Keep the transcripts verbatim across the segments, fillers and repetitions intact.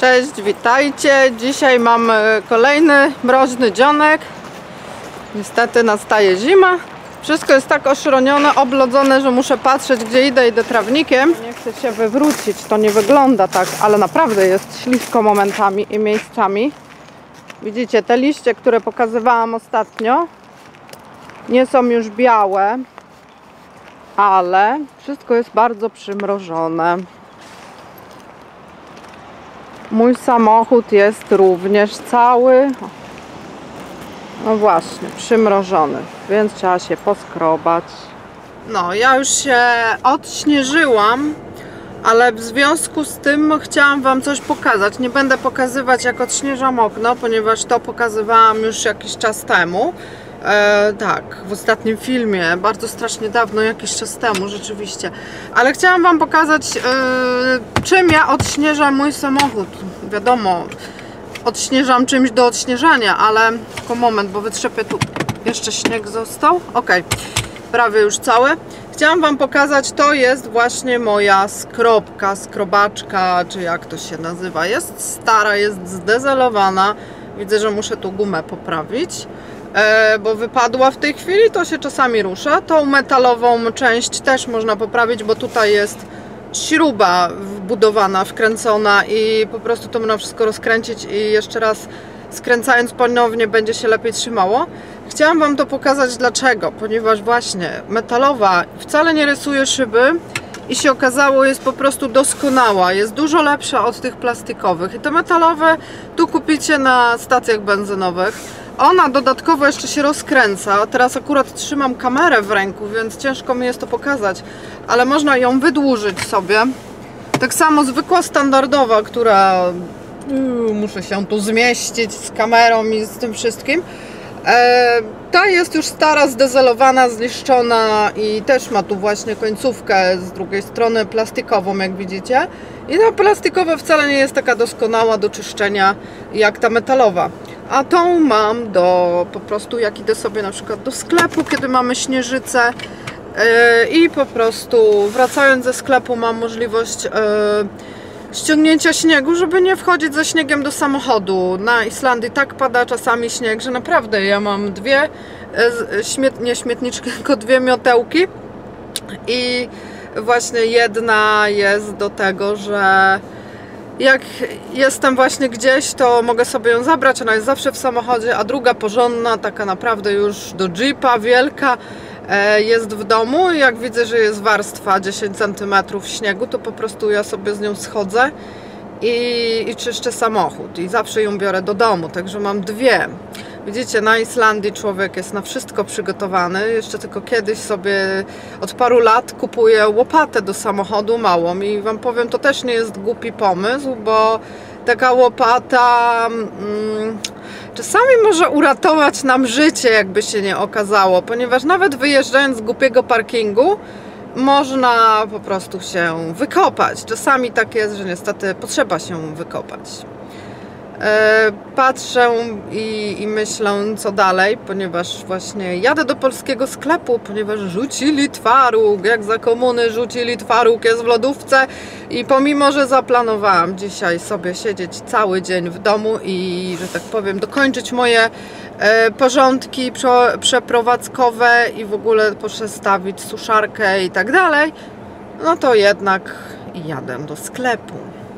Cześć, witajcie. Dzisiaj mamy kolejny mroźny dzionek. Niestety nastaje zima. Wszystko jest tak oszronione, oblodzone, że muszę patrzeć, gdzie idę, idę trawnikiem. Nie chcę się wywrócić, to nie wygląda tak, ale naprawdę jest ślisko momentami i miejscami. Widzicie, te liście, które pokazywałam ostatnio, nie są już białe, ale wszystko jest bardzo przymrożone. Mój samochód jest również cały, no właśnie, przymrożony, więc trzeba się poskrobać. No, ja już się odśnieżyłam, ale w związku z tym chciałam Wam coś pokazać. Nie będę pokazywać, jak odśnieżam okno, ponieważ to pokazywałam już jakiś czas temu. E, tak, w ostatnim filmie, bardzo strasznie dawno, jakiś czas temu rzeczywiście. Ale chciałam Wam pokazać, e, czym ja odśnieżam mój samochód. Wiadomo, odśnieżam czymś do odśnieżania, ale tylko moment, bo wytrzepię tu. Jeszcze śnieg został. Ok, prawie już cały. Chciałam Wam pokazać, to jest właśnie moja skrobka, skrobaczka, czy jak to się nazywa. Jest stara, jest zdezelowana. Widzę, że muszę tu gumę poprawić, e, bo wypadła w tej chwili, to się czasami rusza. Tą metalową część też można poprawić, bo tutaj jest śruba wbudowana, wkręcona i po prostu to można wszystko rozkręcić i jeszcze raz skręcając ponownie będzie się lepiej trzymało. Chciałam Wam to pokazać dlaczego, ponieważ właśnie metalowa wcale nie rysuje szyby i się okazało, jest po prostu doskonała, jest dużo lepsza od tych plastikowych i te metalowe tu kupicie na stacjach benzynowych. Ona dodatkowo jeszcze się rozkręca. Teraz akurat trzymam kamerę w ręku, więc ciężko mi jest to pokazać, ale można ją wydłużyć sobie. Tak samo zwykła standardowa, która yy, muszę się tu zmieścić z kamerą i z tym wszystkim. E, ta jest już stara, zdezelowana, zniszczona i też ma tu właśnie końcówkę z drugiej strony plastikową, jak widzicie. I ta plastikowa wcale nie jest taka doskonała do czyszczenia jak ta metalowa. A tą mam do, po prostu jak idę sobie na przykład do sklepu, kiedy mamy śnieżycę yy, i po prostu wracając ze sklepu mam możliwość yy, ściągnięcia śniegu, żeby nie wchodzić ze śniegiem do samochodu. Na Islandii tak pada czasami śnieg, że naprawdę ja mam dwie, yy, śmiet, nie śmietniczki, tylko dwie miotełki i właśnie jedna jest do tego, że jak jestem właśnie gdzieś, to mogę sobie ją zabrać, ona jest zawsze w samochodzie, a druga porządna, taka naprawdę już do jeepa, wielka, jest w domu i jak widzę, że jest warstwa dziesięć centymetrów śniegu, to po prostu ja sobie z nią schodzę i, i czyszczę samochód i zawsze ją biorę do domu, także mam dwie. Widzicie, na Islandii człowiek jest na wszystko przygotowany. Jeszcze tylko kiedyś sobie od paru lat kupuję łopatę do samochodu małą i Wam powiem, to też nie jest głupi pomysł, bo taka łopata mm, czasami może uratować nam życie, jakby się nie okazało, ponieważ nawet wyjeżdżając z głupiego parkingu można po prostu się wykopać. Czasami tak jest, że niestety potrzeba się wykopać. Patrzę i, i myślę, co dalej, ponieważ właśnie jadę do polskiego sklepu, ponieważ rzucili twaróg, jak za komuny rzucili twaróg, jest w lodówce i pomimo, że zaplanowałam dzisiaj sobie siedzieć cały dzień w domu i, że tak powiem, dokończyć moje e, porządki prze, przeprowadzkowe i w ogóle przestawić suszarkę i tak dalej, no to jednak jadę do sklepu.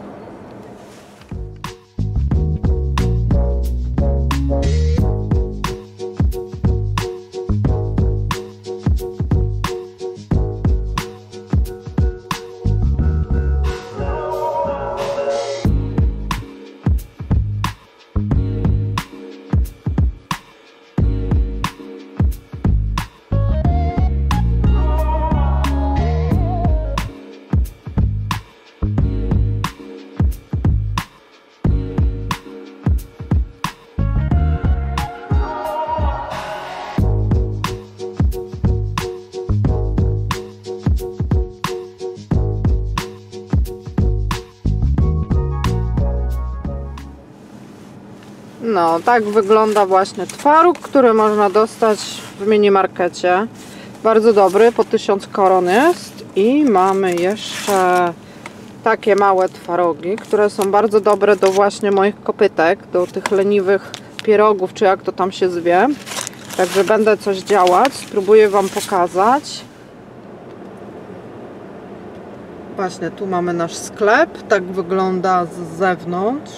No, tak wygląda właśnie twaróg, który można dostać w takie małe twarogi, które są bardzo dobre do właśnie moich kopytek, do tych leniwych pierogów, czy jak to tam się zwie. Także będę coś działać, spróbuję Wam pokazać. Właśnie tu mamy nasz sklep, tak wygląda z zewnątrz.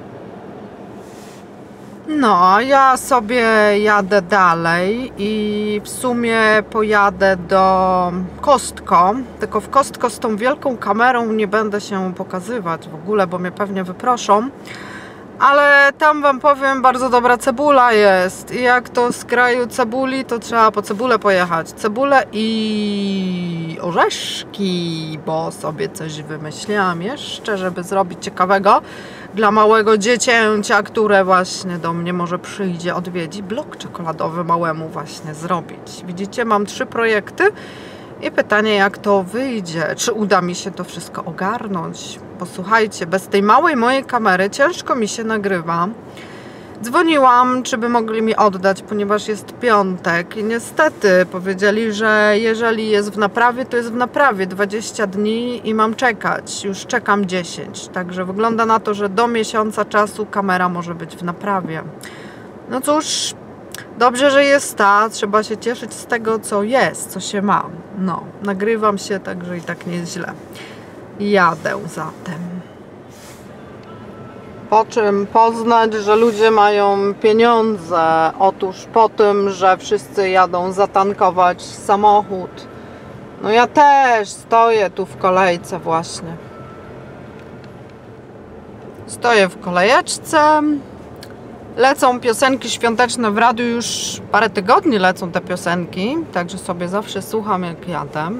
No, ja sobie jadę dalej i w sumie pojadę do Costco, tylko w Costco z tą wielką kamerą nie będę się pokazywać w ogóle, bo mnie pewnie wyproszą. Ale tam Wam powiem, bardzo dobra cebula jest i jak to z kraju cebuli, to trzeba po cebulę pojechać. Cebulę i orzeszki, bo sobie coś wymyśliłam jeszcze, żeby zrobić ciekawego dla małego dziecięcia, które właśnie do mnie może przyjdzie, odwiedzi. Blok czekoladowy małemu właśnie zrobić. Widzicie, mam trzy projekty i pytanie, jak to wyjdzie, czy uda mi się to wszystko ogarnąć. Bo słuchajcie, bez tej małej mojej kamery ciężko mi się nagrywa. Dzwoniłam, czy by mogli mi oddać, ponieważ jest piątek i niestety powiedzieli, że jeżeli jest w naprawie, to jest w naprawie dwadzieścia dni i mam czekać. Już czekam dziesięć, także wygląda na to, że do miesiąca czasu kamera może być w naprawie. No cóż, dobrze, że jest ta, trzeba się cieszyć z tego, co jest, co się ma. No, nagrywam się, także i tak nie jest źle. Jadę zatem. Po czym poznać, że ludzie mają pieniądze? Otóż po tym, że wszyscy jadą zatankować samochód. No ja też stoję tu w kolejce właśnie. Stoję w kolejeczce. Lecą piosenki świąteczne w radiu, już parę tygodni lecą te piosenki, także sobie zawsze słucham, jak jadę.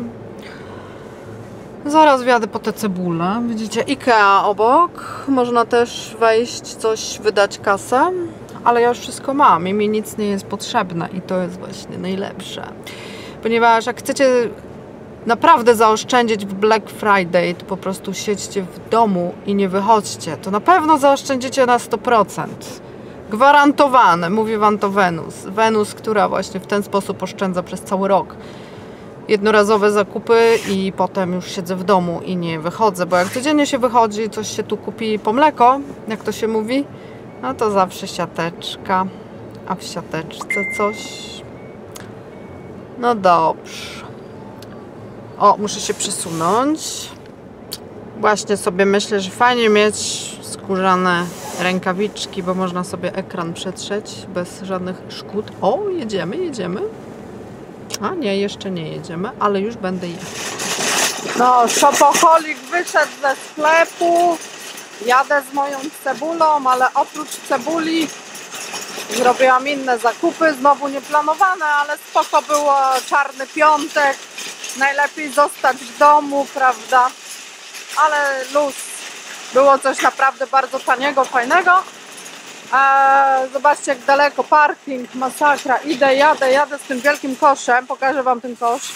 Zaraz wjadę po te cebule. Widzicie, Ikea obok. Można też wejść, coś wydać kasę, ale ja już wszystko mam i mi nic nie jest potrzebne i to jest właśnie najlepsze. Ponieważ jak chcecie naprawdę zaoszczędzić w Black Friday, to po prostu siedźcie w domu i nie wychodźcie. To na pewno zaoszczędzicie na sto procent. Gwarantowane, mówi Wam to Wenus. Wenus, która właśnie w ten sposób oszczędza przez cały rok. Jednorazowe zakupy i potem już siedzę w domu i nie wychodzę, bo jak codziennie się wychodzi, coś się tu kupi po mleko, jak to się mówi, no to zawsze siateczka, a w siateczce coś. No dobrze. O, muszę się przesunąć. Właśnie sobie myślę, że fajnie mieć skórzane rękawiczki, bo można sobie ekran przetrzeć bez żadnych szkód. O, jedziemy, jedziemy. A nie, jeszcze nie jedziemy, ale już będę jechać. No, shopoholik wyszedł ze sklepu. Jadę z moją cebulą, ale oprócz cebuli zrobiłam inne zakupy, znowu nieplanowane, ale spoko było, czarny piątek. Najlepiej zostać w domu, prawda? Ale luz. Było coś naprawdę bardzo taniego, fajnego. Eee, zobaczcie, jak daleko parking, masakra. Idę, jadę, jadę z tym wielkim koszem. Pokażę Wam ten kosz.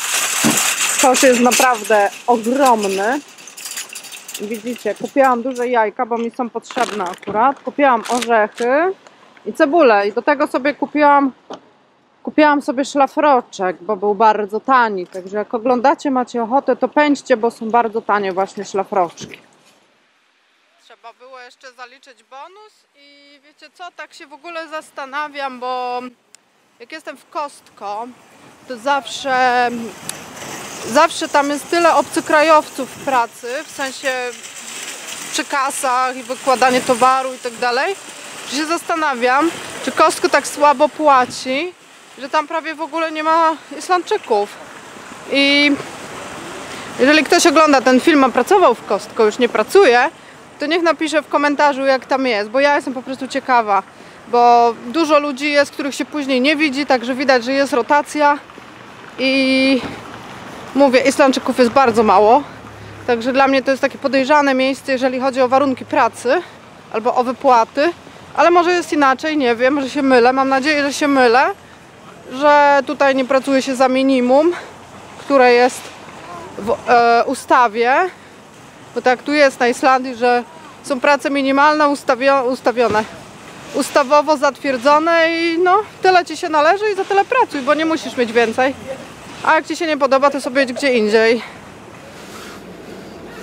Kosz jest naprawdę ogromny. Widzicie, kupiłam duże jajka, bo mi są potrzebne akurat. Kupiłam orzechy i cebulę. I do tego sobie kupiłam Kupiłam sobie szlafroczek, bo był bardzo tani. Także jak oglądacie, macie ochotę, to pędźcie, bo są bardzo tanie właśnie szlafroczki. Trzeba było jeszcze zaliczyć bonus i wiecie co, tak się w ogóle zastanawiam, bo jak jestem w Costco, to zawsze zawsze tam jest tyle obcokrajowców w pracy, w sensie przy kasach i wykładanie towaru i tak dalej, że się zastanawiam, czy Costco tak słabo płaci, że tam prawie w ogóle nie ma Islandczyków. I jeżeli ktoś ogląda ten film, a pracował w Costco, już nie pracuje, to niech napisze w komentarzu, jak tam jest, bo ja jestem po prostu ciekawa, bo dużo ludzi jest, których się później nie widzi, także widać, że jest rotacja i mówię, Islandczyków jest bardzo mało, także dla mnie to jest takie podejrzane miejsce, jeżeli chodzi o warunki pracy albo o wypłaty, ale może jest inaczej, nie wiem, może się mylę, mam nadzieję, że się mylę, że tutaj nie pracuje się za minimum, które jest w e, ustawie, bo tak tu jest na Islandii, że są prace minimalne ustawio, ustawione, ustawowo zatwierdzone i no tyle Ci się należy i za tyle pracuj, bo nie musisz mieć więcej, a jak Ci się nie podoba, to sobie idź gdzie indziej.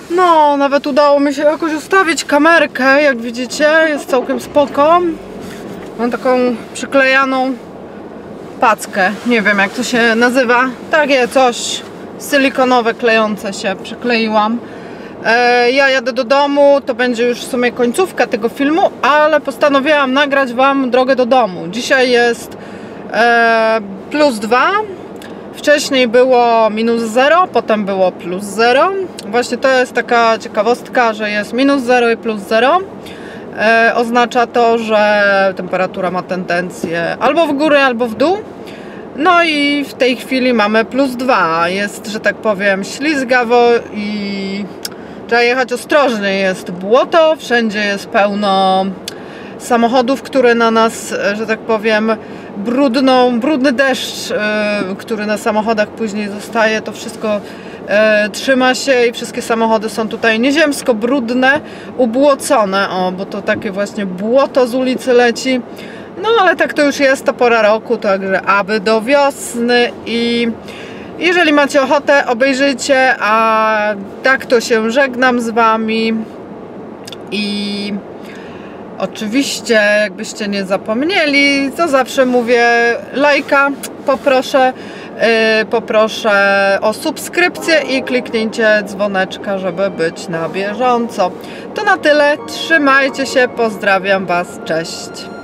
No, nawet udało mi się jakoś ustawić kamerkę, jak widzicie, jest całkiem spoko. Mam taką przyklejaną packę, nie wiem jak to się nazywa, takie coś silikonowe, klejące się, przykleiłam. E, ja jadę do domu, to będzie już w sumie końcówka tego filmu, ale postanowiłam nagrać wam drogę do domu. Dzisiaj jest e, plus dwa. Wcześniej było minus zero, potem było plus zero. Właśnie to jest taka ciekawostka, że jest minus zero i plus zero. E, oznacza to, że temperatura ma tendencję albo w górę, albo w dół. No i w tej chwili mamy plus dwa. Jest, że tak powiem, ślizgawo i trzeba jechać ostrożnie. Jest błoto, wszędzie jest pełno samochodów, które na nas, że tak powiem, brudną, brudny deszcz, yy, który na samochodach później zostaje, to wszystko yy, trzyma się i wszystkie samochody są tutaj nieziemsko brudne, ubłocone, o, bo to takie właśnie błoto z ulicy leci. No ale tak to już jest, to pora roku, także aby do wiosny i jeżeli macie ochotę, obejrzyjcie, a tak to się żegnam z wami i oczywiście, jakbyście nie zapomnieli, to zawsze mówię, lajka poproszę, yy, poproszę o subskrypcję i kliknięcie dzwoneczka, żeby być na bieżąco. To na tyle, trzymajcie się, pozdrawiam was, cześć!